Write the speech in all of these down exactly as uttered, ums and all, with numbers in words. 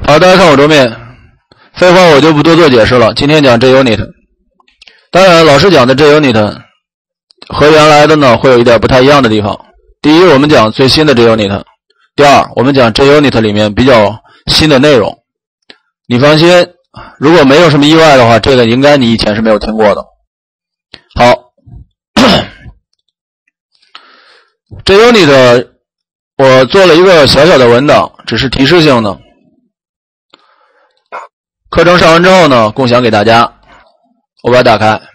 好，大家看我桌面，废话我就不多做解释了。今天讲 JUnit， 当然老师讲的 JUnit 和原来的呢会有一点不太一样的地方。第一，我们讲最新的 JUnit； 第二，我们讲 JUnit 里面比较新的内容。你放心，如果没有什么意外的话，这个应该你以前是没有听过的。好，JUnit 我做了一个小小的文档，只是提示性的。课程上完之后呢，共享给大家。我把它打开，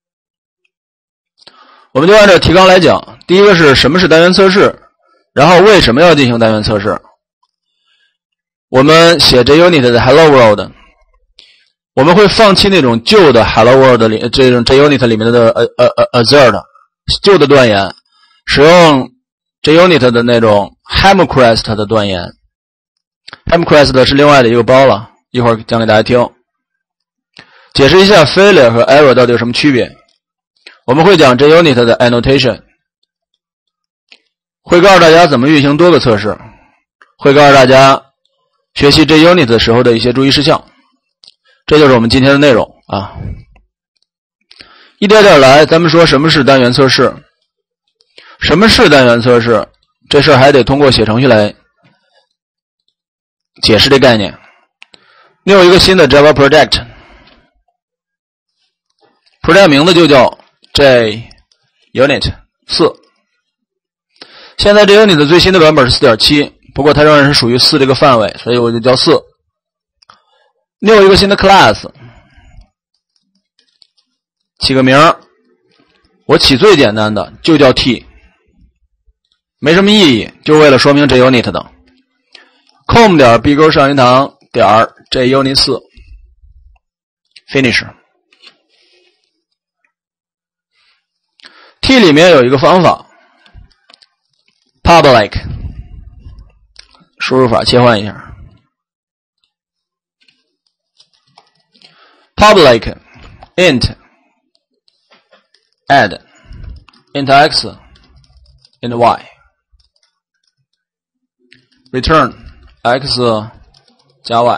我们就按照提纲来讲。第一个是什么是单元测试，然后为什么要进行单元测试。我们写 JUnit 的 Hello World， 我们会放弃那种旧的 Hello World 里这种 JUnit 里面的呃呃呃 assert 旧的断言，使用 JUnit 的那种 Helmcrest 的断言。Helmcrest 是另外的一个包了，一会儿讲给大家听。解释一下 failure 和 error 到底有什么区别。我们会讲 JUnit 的 annotation， 会告诉大家怎么运行多个测试，会告诉大家学习 JUnit 的时候的一些注意事项。这就是我们今天的内容啊。一点点来，咱们说什么是单元测试。什么是单元测试？这事儿还得通过写程序来解释这概念。你有一个新的 Java project， project 名字就叫 JUnit 四。现在 JUnit 的最新的版本是 四点七， 不过它仍然是属于四这个范围，所以我就叫四。你有一个新的 class， 起个名，我起最简单的就叫 T， 没什么意义，就为了说明 JUnit 的。com 点 b 勾上一堂点 JUnit 四 finish。 T 里面有一个方法 public， 输入法切换一下 public int add int x int y return x 加 y。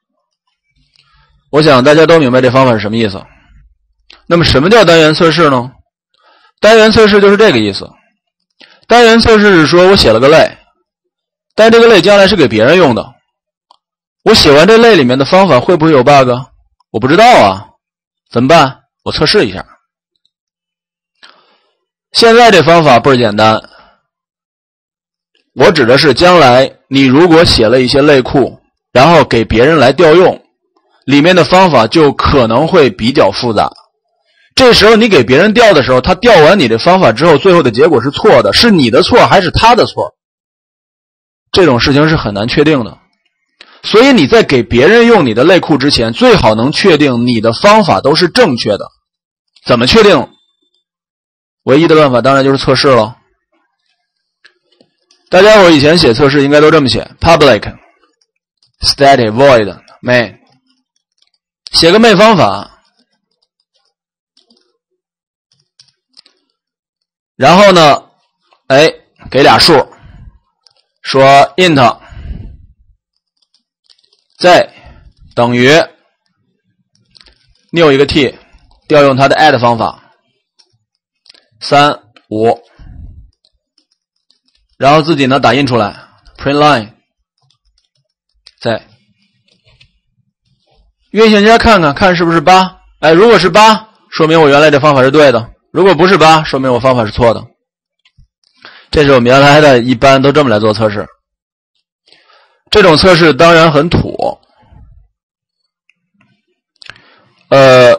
我想大家都明白这方法是什么意思。那么什么叫单元测试呢？单元测试就是这个意思。单元测试是说我写了个类，但这个类将来是给别人用的，我写完这类里面的方法会不会有 bug？ 我不知道啊，怎么办？我测试一下。现在这方法倍儿简单，我指的是将来你如果写了一些类库，然后给别人来调用，里面的方法就可能会比较复杂。这时候你给别人调的时候，他调完你的方法之后，最后的结果是错的，是你的错还是他的错？这种事情是很难确定的。所以你在给别人用你的类库之前，最好能确定你的方法都是正确的。怎么确定？唯一的办法当然就是测试了。大家伙以前写测试应该都这么写 public static void main， 写个 main 方法，然后呢，哎，给俩数，说 int z 等于 new 一个 t， 调用它的 add 方法三五，然后自己呢打印出来 print line 在运行一下看看看是不是八。哎，如果是八，说明我原来这方法是对的；如果不是八，说明我方法是错的。这是我们原来的一般都这么来做测试。这种测试当然很土，呃，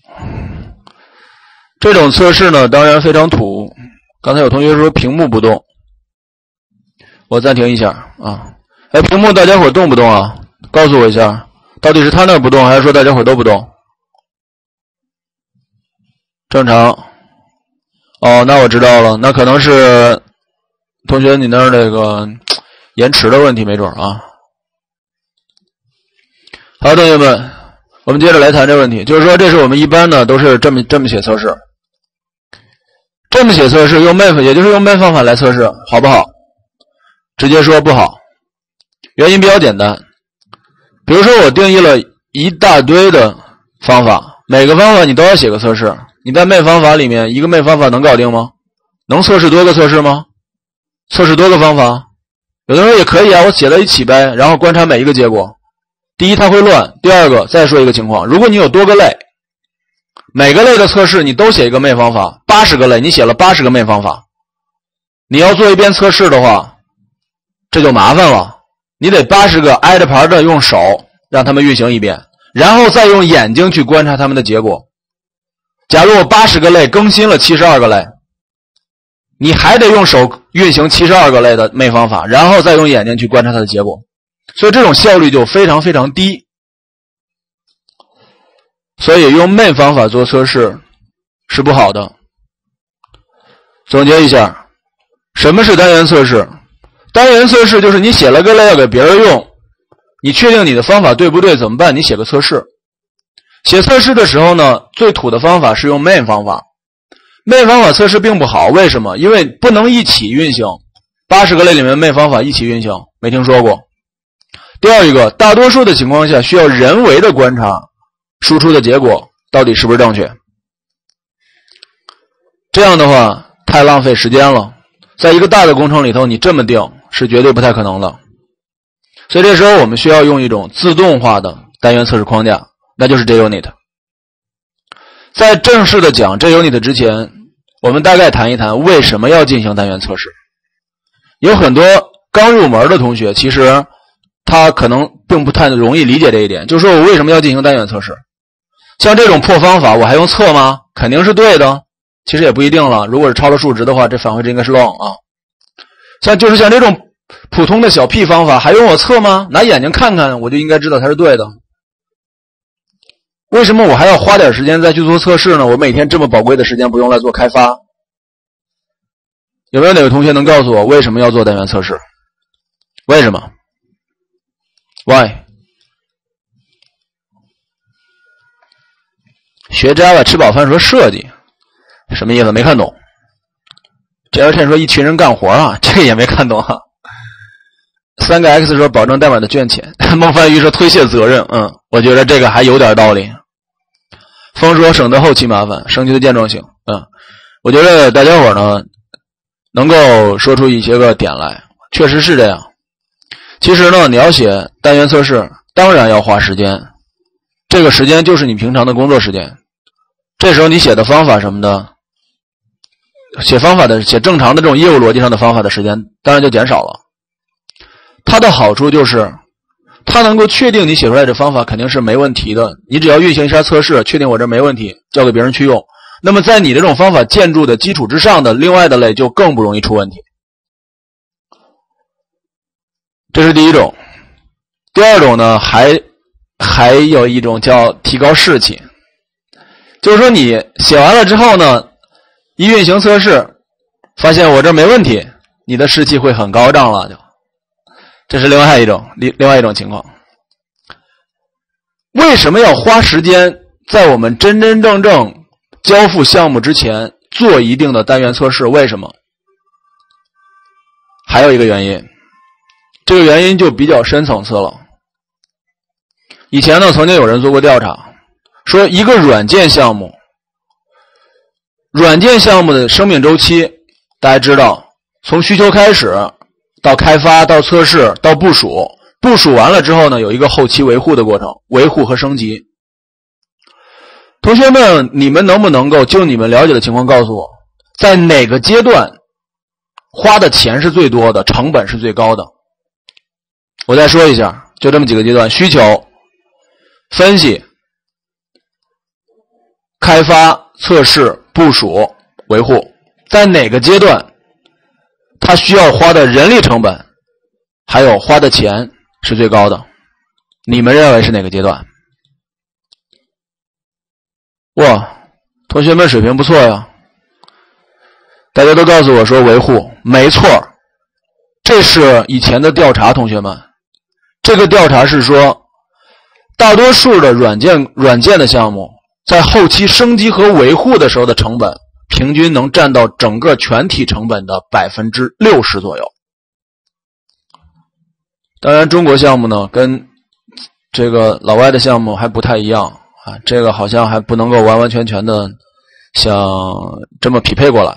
这种测试呢当然非常土。刚才有同学说屏幕不动，我暂停一下啊！哎，屏幕大家伙动不动啊？告诉我一下，到底是他那儿不动，还是说大家伙都不动？正常。哦，那我知道了，那可能是同学你那儿这个延迟的问题，没准啊。好，同学们，我们接着来谈这个问题，就是说，这是我们一般呢都是这么这么写测试，这么写测试用 main 也就是用 main 方法来测试，好不好？直接说不好，原因比较简单。 比如说我定义了一大堆的方法，每个方法你都要写个测试。你在 main 方法里面，一个 main 方法能搞定吗？能测试多个测试吗？测试多个方法？有的人说也可以啊，我写在一起呗，然后观察每一个结果。第一，它会乱。第二个，再说一个情况，如果你有多个类，每个类的测试你都写一个 main 方法，八十个类，你写了八十个 main 方法，你要做一遍测试的话，这就麻烦了。你得八十个挨着盘的用手让他们运行一遍，然后再用眼睛去观察他们的结果。假如我八十个类更新了七十二个类，你还得用手运行七十二个类的 main 方法，然后再用眼睛去观察它的结果，所以这种效率就非常非常低。所以用 main 方法做测试是不好的。总结一下，什么是单元测试？单元测试就是你写了个类要给别人用，你确定你的方法对不对怎么办？你写个测试。写测试的时候呢，最土的方法是用 main 方法。main 方法测试并不好，为什么？因为不能一起运行，八十个类里面 main 方法一起运行，没听说过。第二一个，大多数的情况下需要人为的观察输出的结果到底是不是正确。这样的话太浪费时间了，在一个大的工程里头你这么定是绝对不太可能的。所以这时候我们需要用一种自动化的单元测试框架，那就是 JUnit。 在正式的讲 JUnit 之前，我们大概谈一谈为什么要进行单元测试。有很多刚入门的同学其实他可能并不太容易理解这一点，就是说我为什么要进行单元测试。像这种破方法我还用测吗？肯定是对的，其实也不一定了，如果是超了数值的话，这返回值应该是 long 啊。像就是像这种普通的小屁方法还用我测吗？拿眼睛看看我就应该知道它是对的。为什么我还要花点时间再去做测试呢？我每天这么宝贵的时间不用来做开发。有没有哪位同学能告诉我为什么要做单元测试？为什么 ？Why？ 学 Java 吃饱饭说设计，什么意思？没看懂。J R 说一群人干活啊，这个也没看懂啊。三个 X 说保证代码的卷钱，孟凡鱼说推卸责任，嗯，我觉得这个还有点道理。风说省得后期麻烦，升级的健壮性，嗯，我觉得大家伙呢能够说出一些个点来，确实是这样。其实呢，你要写单元测试，当然要花时间，这个时间就是你平常的工作时间。这时候你写的方法什么的，写方法的写正常的这种业务逻辑上的方法的时间，当然就减少了。它的好处就是它能够确定你写出来的方法肯定是没问题的，你只要运行一下测试，确定我这没问题，交给别人去用。那么在你这种方法建筑的基础之上的另外的类就更不容易出问题。这是第一种。第二种呢，还还有一种叫提高士气，就是说你写完了之后呢，一运行测试发现我这没问题，你的士气会很高涨了，就这是另外一种另另外一种情况。为什么要花时间在我们真真正正交付项目之前做一定的单元测试？为什么？还有一个原因，这个原因就比较深层次了。以前呢，曾经有人做过调查，说一个软件项目，软件项目的生命周期，大家知道，从需求开始到开发到测试到部署，部署完了之后呢，有一个后期维护的过程，维护和升级。同学们，你们能不能够就你们了解的情况告诉我，在哪个阶段花的钱是最多的，成本是最高的？我再说一下，就这么几个阶段：需求、分析、开发、测试、部署、维护。在哪个阶段它需要花的人力成本还有花的钱是最高的？你们认为是哪个阶段？哇，同学们水平不错呀，大家都告诉我说维护，没错，这是以前的调查。同学们，这个调查是说大多数的软件软件的项目在后期升级和维护的时候的成本平均能占到整个全体成本的 百分之六十 左右。当然中国项目呢跟这个老外的项目还不太一样啊，这个好像还不能够完完全全的像这么匹配过来。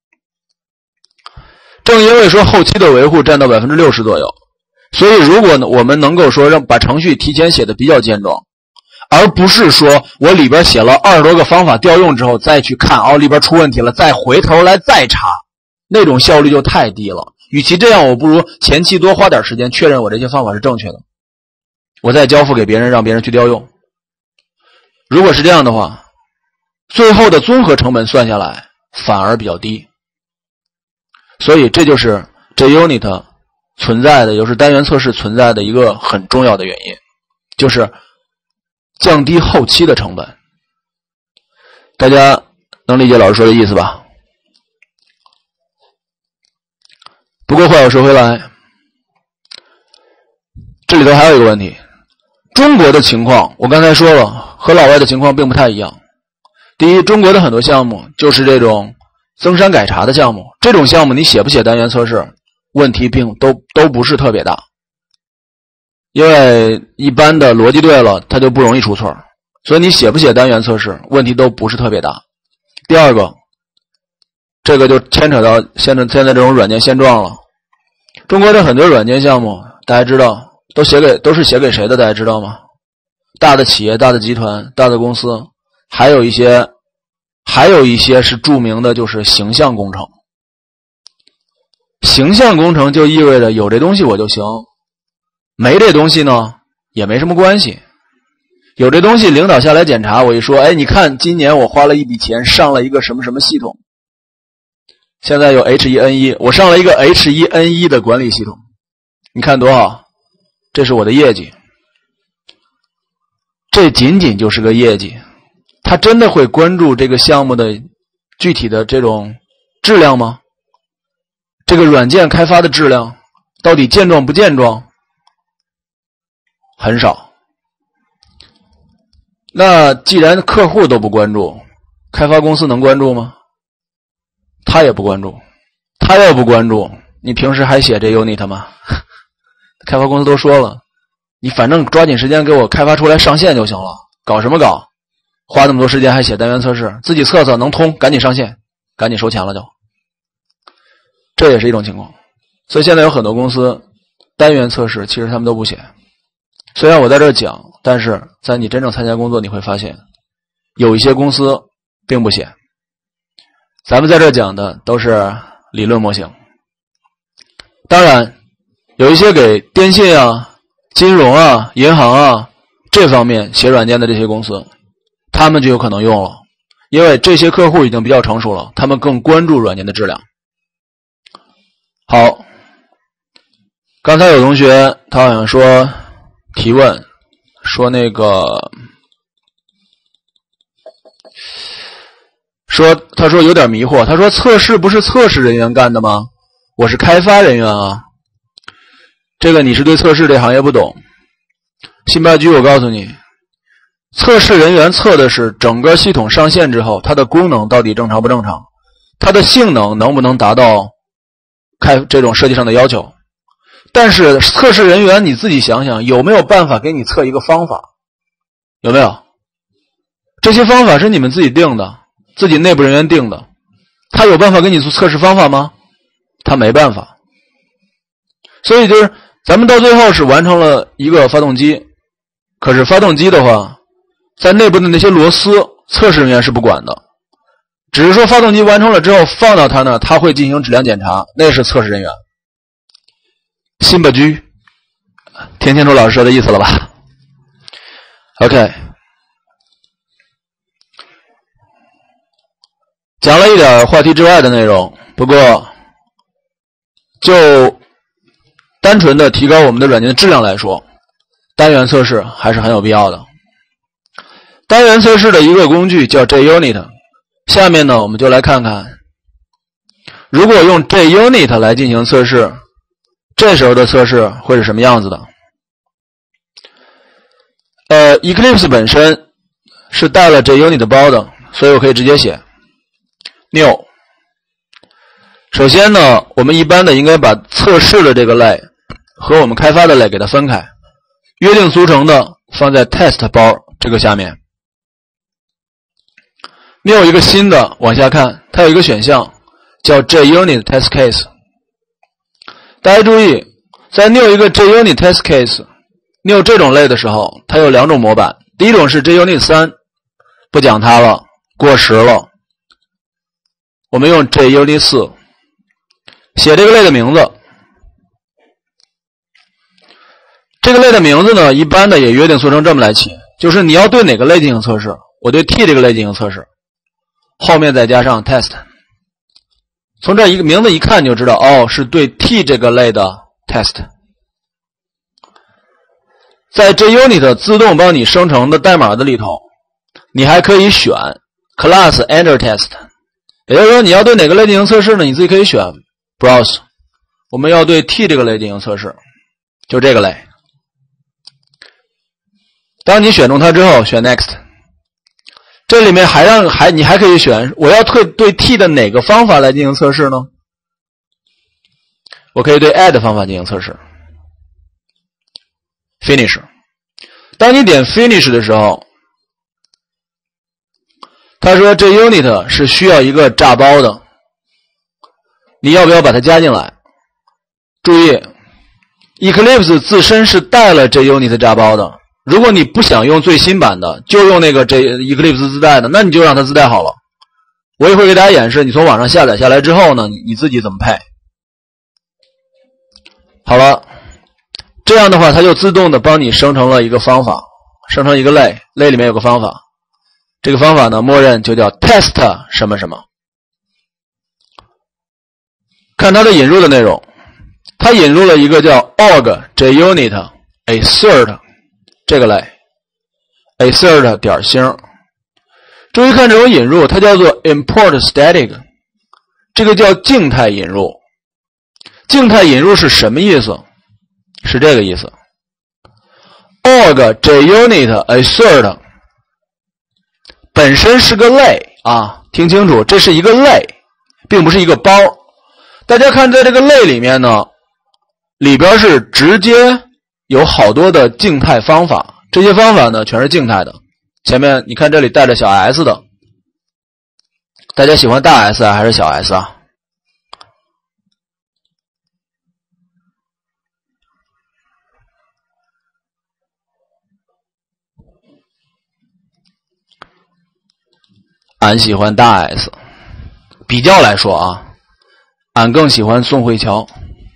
正因为说后期的维护占到 百分之六十 左右，所以如果我们能够说让把程序提前写的比较健壮，而不是说我里边写了二十多个方法调用之后再去看哦里边出问题了，再回头来再查，那种效率就太低了。与其这样，我不如前期多花点时间确认我这些方法是正确的，我再交付给别人，让别人去调用。如果是这样的话，最后的综合成本算下来反而比较低。所以这就是 JUnit 存在的，又是单元测试存在的一个很重要的原因，就是降低后期的成本。大家能理解老师说的意思吧？不过话又说回来，这里头还有一个问题，中国的情况我刚才说了，和老外的情况并不太一样。第一，中国的很多项目就是这种增删改查的项目，这种项目你写不写单元测试问题并都都不是特别大，因为一般的逻辑对了它就不容易出错，所以你写不写单元测试问题都不是特别大。第二个，这个就牵扯到现在现在这种软件现状了。中国的很多软件项目大家知道都写给都是写给谁的，大家知道吗？大的企业、大的集团、大的公司，还有一些还有一些是著名的就是形象工程。形象工程就意味着有这东西我就行，没这东西呢也没什么关系。有这东西领导下来检查，我一说，哎，你看今年我花了一笔钱上了一个什么什么系统，现在有 H 一 N 一， 我上了一个 H 一 N 一 的管理系统，你看多好，这是我的业绩。这仅仅就是个业绩，他真的会关注这个项目的具体的这种质量吗？这个软件开发的质量到底健壮不健壮？很少。那既然客户都不关注，开发公司能关注吗？他也不关注。他要不关注，你平时还写这 Unit 吗？开发公司都说了，你反正抓紧时间给我开发出来上线就行了，搞什么搞？花那么多时间还写单元测试，自己测测能通，赶紧上线，赶紧收钱了就。这也是一种情况。所以现在有很多公司单元测试其实他们都不写。虽然我在这儿讲，但是在你真正参加工作你会发现有一些公司并不写。咱们在这儿讲的都是理论模型。当然有一些给电信啊、金融啊、银行啊这方面写软件的这些公司，他们就有可能用了，因为这些客户已经比较成熟了，他们更关注软件的质量。好，刚才有同学他好像说提问说那个说他说有点迷惑，他说测试不是测试人员干的吗？我是开发人员啊。这个你是对测试这行业不懂。辛巴居我告诉你，测试人员测的是整个系统上线之后它的功能到底正常不正常，它的性能能不能达到开这种设计上的要求。但是测试人员你自己想想，有没有办法给你测一个方法？有没有？这些方法是你们自己定的，自己内部人员定的，他有办法给你做测试方法吗？他没办法。所以就是咱们到最后是完成了一个发动机，可是发动机的话在内部的那些螺丝测试人员是不管的，只是说发动机完成了之后放到他那儿，他会进行质量检查，那是测试人员。辛巴居听清楚老师说的意思了吧？ OK， 讲了一点话题之外的内容，不过就单纯的提高我们的软件的质量来说，单元测试还是很有必要的。单元测试的一个工具叫 JUnit， 下面呢我们就来看看，如果用 JUnit 来进行测试，这时候的测试会是什么样子的。呃 Eclipse 本身是带了 JUnit 包的，所以我可以直接写 new。 首先呢我们一般的应该把测试的这个类和我们开发的类给它分开，约定俗成的放在 test 包这个下面。你有一个新的，往下看，它有一个选项叫 JUnit test case。大家注意，在你有一个 JUnit test case， 你有这种类的时候，它有两种模板。第一种是 JUnit 三，不讲它了，过时了。我们用 JUnit 四，写这个类的名字。这个类的名字呢，一般的也约定俗成这么来起，就是你要对哪个类进行测试，我对 T 这个类进行测试，后面再加上 test。从这一个名字一看就知道，哦，是对 T 这个类的 test。在 JUnit 自动帮你生成的代码的里头，你还可以选 class enter test， 也就是说你要对哪个类进行测试呢，你自己可以选 browse。我们要对 T 这个类进行测试，就这个类。当你选中它之后，选 next。这里面还让还你还可以选，我要对对 T 的哪个方法来进行测试呢？我可以对 add 方法进行测试。finish。当你点 finish 的时候，他说这 unit 是需要一个炸包的，你要不要把它加进来？注意 ，Eclipse 自身是带了这 unit 炸包的。如果你不想用最新版的，就用那个这 Eclipse 自带的，那你就让它自带好了。我也会给大家演示，你从网上下载下来之后呢，你自己怎么配。好了，这样的话，它就自动的帮你生成了一个方法，生成一个类，类里面有个方法，这个方法呢，默认就叫 test 什么什么。看它的引入的内容，它引入了一个叫 org junit assert。这个类 assert 点星，注意看这种引入，它叫做 import static， 这个叫静态引入。静态引入是什么意思？是这个意思。org junit assert 本身是个类啊，听清楚，这是一个类，并不是一个包。大家看，在这个类里面呢，里边是直接有好多的静态方法，这些方法呢全是静态的。前面你看这里带着小 s 的，大家喜欢大 S 啊还是小 s 啊？俺喜欢大 S， 比较来说啊，俺更喜欢宋慧乔。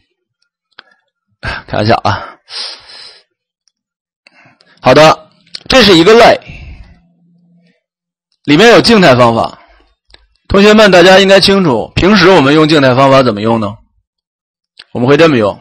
开玩笑啊。好的，这是一个类，里面有静态方法。同学们，大家应该清楚，平时我们用静态方法怎么用呢？我们会这么用。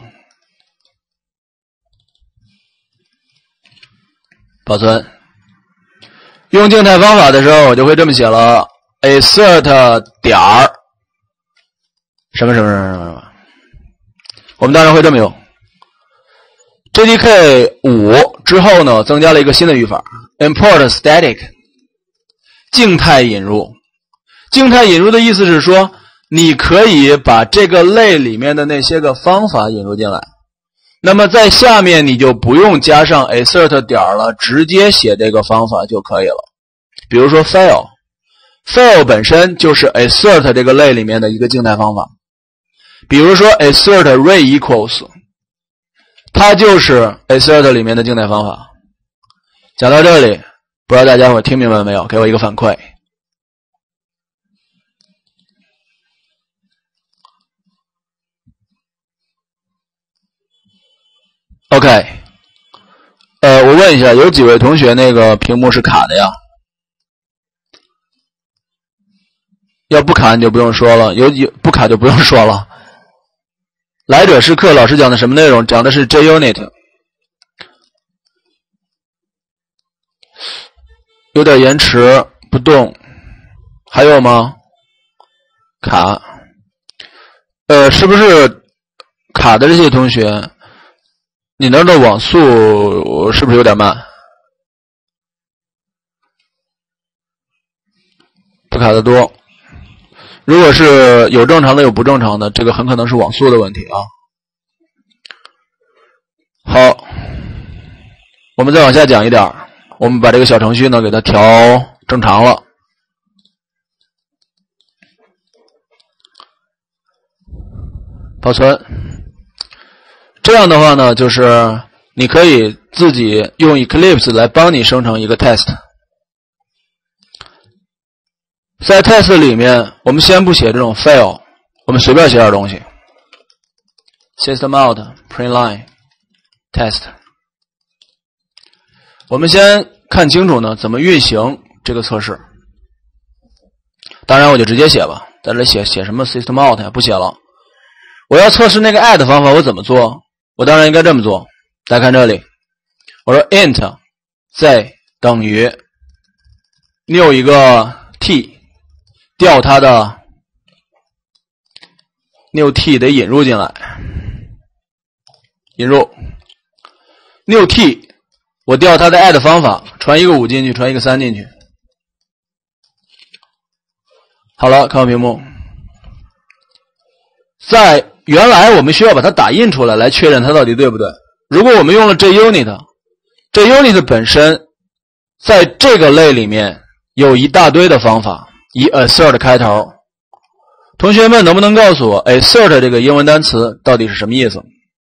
保存。用静态方法的时候，我就会这么写了 assert 点儿什么什么什么什么什么。我们当然会这么用。J D K 五 之后呢，增加了一个新的语法 import static 静态引入。静态引入的意思是说，你可以把这个类里面的那些个方法引入进来，那么在下面你就不用加上 assert 点了，直接写这个方法就可以了。比如说 fail fail 本身就是 assert 这个类里面的一个静态方法。比如说 assert ray equals，它就是 assert 里面的静态方法。讲到这里，不知道大家伙听明白没有？给我一个反馈。OK， 呃，我问一下，有几位同学那个屏幕是卡的呀？要不卡你就不用说了，有几不卡就不用说了。来者是客，老师讲的什么内容？讲的是 JUnit。有点延迟，不动。还有吗？卡。呃，是不是卡的这些同学，你那儿的网速是不是有点慢？不卡得多。如果是有正常的有不正常的，这个很可能是网速的问题啊。好， 我们再往下讲一点，我们把这个小程序呢给它调正常了。保存。这样的话呢，就是你可以自己用 Eclipse 来帮你生成一个 test。在 test 里面，我们先不写这种 fail， 我们随便写点东西。System out print line test。我们先看清楚呢怎么运行这个测试。当然我就直接写吧，在这里写写什么 system out 呀，不写了。我要测试那个 add 方法，我怎么做？我当然应该这么做。大家看这里，我说 int z 等于 new 一个 t， 调它的 new t 得引入进来，引入 new t， 我调它的 add 方法，传一个五进去，传一个三进去。好了，看看屏幕。在原来我们需要把它打印出来，来确认它到底对不对。如果我们用了 JUnit，JUnit 本身在这个类里面有一大堆的方法，以 assert 开头。同学们能不能告诉我 assert 这个英文单词到底是什么意思？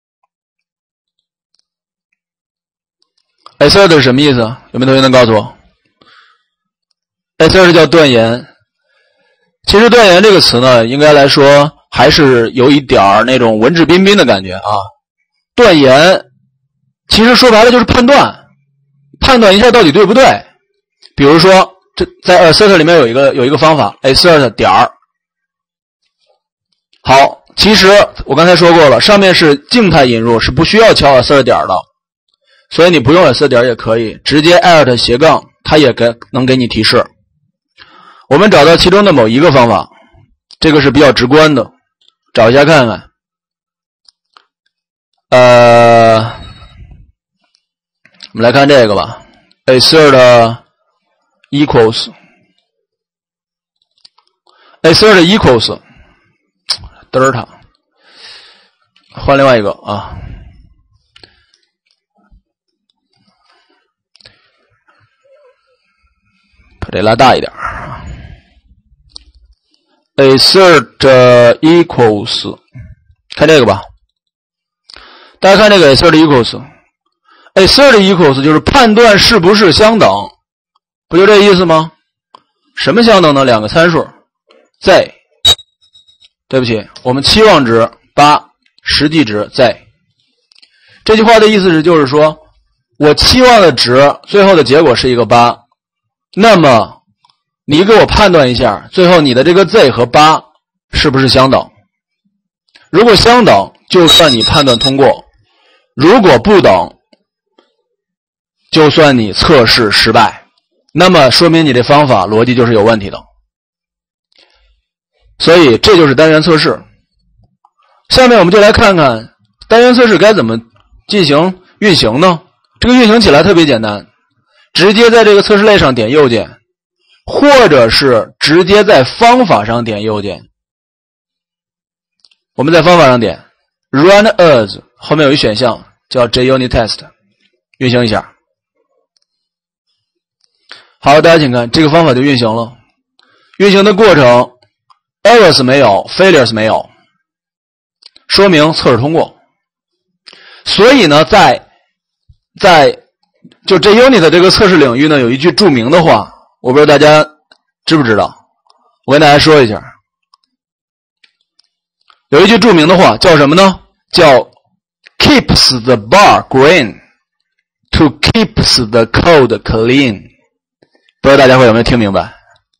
assert 是什么意思？有没有同学能告诉我？ assert 叫断言。其实断言这个词呢，应该来说还是有一点儿那种文质彬彬的感觉啊。断言其实说白了就是判断，判断一下到底对不对。比如说，这在 assert 里面有一个有一个方法 assert 点儿。好，其实我刚才说过了，上面是静态引入，是不需要敲 assert 点儿的，所以你不用 assert 点儿也可以，直接 alt 斜杠，它也给能给你提示。我们找到其中的某一个方法，这个是比较直观的，找一下看看。呃，我们来看这个吧 ，assert equals assert equals delta， 换另外一个啊，把这拉大一点。assert equals， 看这个吧。大家看这个 assert equals，assert equals 就是判断是不是相等，不就这意思吗？什么相等呢？两个参数 z， 对不起，我们期望值八，实际值 z。这句话的意思是就是说，我期望的值最后的结果是一个八，那么你给我判断一下，最后你的这个 z 和八是不是相等？如果相等，就算你判断通过；如果不等，就算你测试失败。那么说明你这方法逻辑就是有问题的。所以这就是单元测试。下面我们就来看看单元测试该怎么进行运行呢？这个运行起来特别简单，直接在这个测试类上点右键。或者是直接在方法上点右键。我们在方法上点 Run as， 后面有一选项叫 JUnit Test， 运行一下。好，大家请看，这个方法就运行了。运行的过程 errors 没有 failures 没有，说明测试通过。所以呢，在在就 JUnit 这个测试领域呢，有一句著名的话，我不知道大家知不知道，我跟大家说一下。有一句著名的话叫什么呢？叫 keeps the bar green to keeps the code clean。 不知道大家会有没有听明白？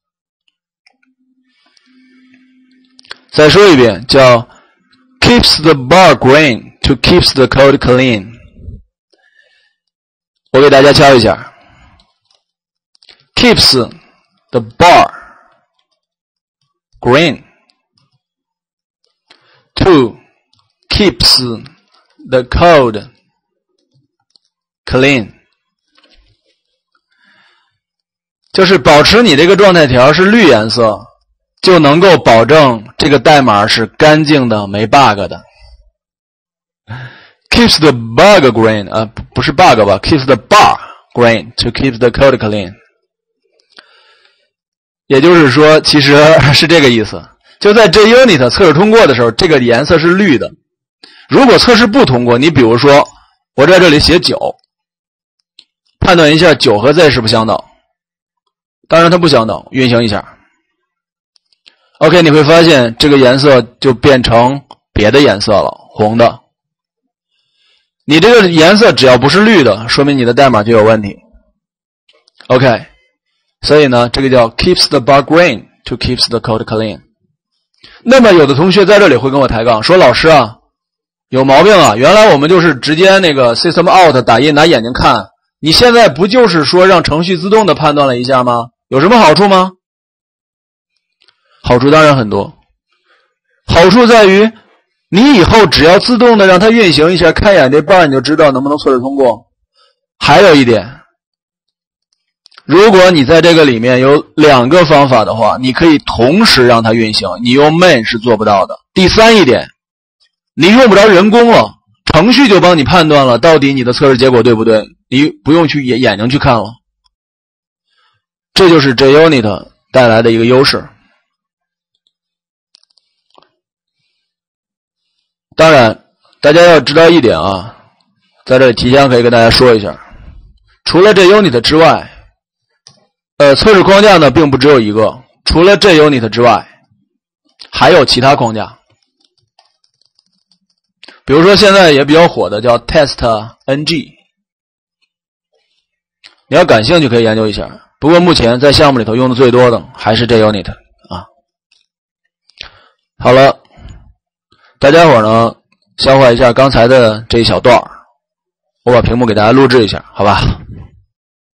再说一遍，叫 keeps the bar green to keeps the code clean。 我给大家敲一下 keeps the bar green to keeps the code clean， 就是保持你这个状态条是绿颜色，就能够保证这个代码是干净的没 bug 的。 keeps the bug green 啊， 不是 bug 吧 ？keeps the bar green to keep the code clean。也就是说，其实是这个意思。就在 JUnit 测试通过的时候，这个颜色是绿的。如果测试不通过，你比如说我在这里写九，判断一下九和 Z 是不相等。当然它不相等，运行一下。OK， 你会发现这个颜色就变成别的颜色了，红的。你这个颜色只要不是绿的，说明你的代码就有问题。OK， 所以呢，这个叫 keeps the bar green to keeps the code clean。那么有的同学在这里会跟我抬杠，说老师啊，有毛病啊！原来我们就是直接那个 system out 打印拿眼睛看，你现在不就是说让程序自动的判断了一下吗？有什么好处吗？好处当然很多，好处在于你以后只要自动的让它运行一下，看一眼这 bar 你就知道能不能测试通过。还有一点，如果你在这个里面有两个方法的话，你可以同时让它运行，你用 main 是做不到的。第三一点，你用不着人工了，程序就帮你判断了到底你的测试结果对不对，你不用去眼眼睛去看了。这就是 JUnit 带来的一个优势。当然，大家要知道一点啊，在这里提前可以跟大家说一下，除了 JUnit 之外，呃，测试框架呢并不只有一个，除了 JUnit 之外，还有其他框架。比如说现在也比较火的叫 TestNG， 你要感兴趣可以研究一下。不过目前在项目里头用的最多的还是 JUnit 啊。好了。大家伙呢，消化一下刚才的这一小段，我把屏幕给大家录制一下，好吧？